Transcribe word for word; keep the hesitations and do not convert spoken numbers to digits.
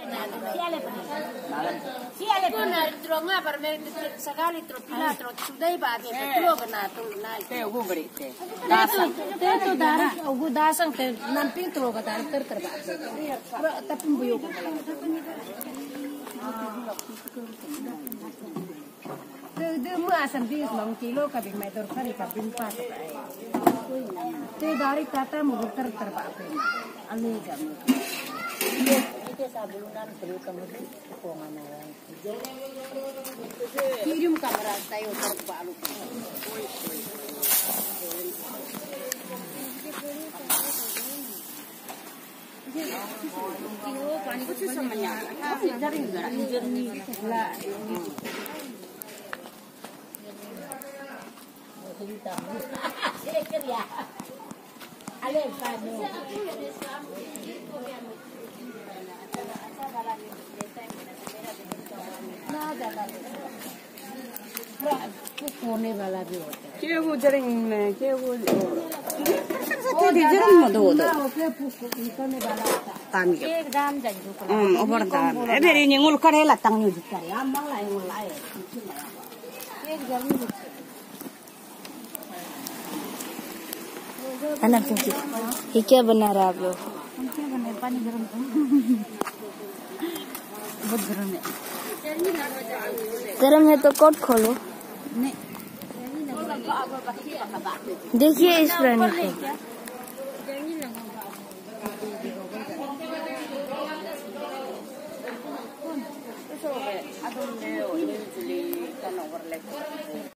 Siale pa. Siale pa. Na tronga par mer sakali tropila tro sudai ba be petro bana tu na. Te ugu beri te. Dasang. Te tu dar ugu dasang te nan pintro ka dar ter ter ba. Tapun buyo ko pala. De de mu asam di mang kilo ka bi mai dor khari ka bin pa. Te dari tata mu ter ter ba pe. Ani jam. Itu sabulunan beli kemudian pokongan orang. Kirim kamera tayo terbalu. Kilo pani kucu semuanya. Dari negara Indonesia lah. Silakan ya. Ale panu. होने वाला भी होता है क्या वो जरिंग में क्या वो वो जरिंग में दो दो निकलने वाला होता है तामी एक दाम जाइए हम ओवर दाम ए बेरी निंगुल करे ला तंग न्यूज करे हम मंगला निंगुल लाए एक जरिंग अनक जी ये क्या बना रहा आप लोग हम क्या बना पानी गरम बहुत गरम है गरम है तो कोट खोलो नहीं देखिए इस प्राणी को Eso, a donde hoy en Chile, tan over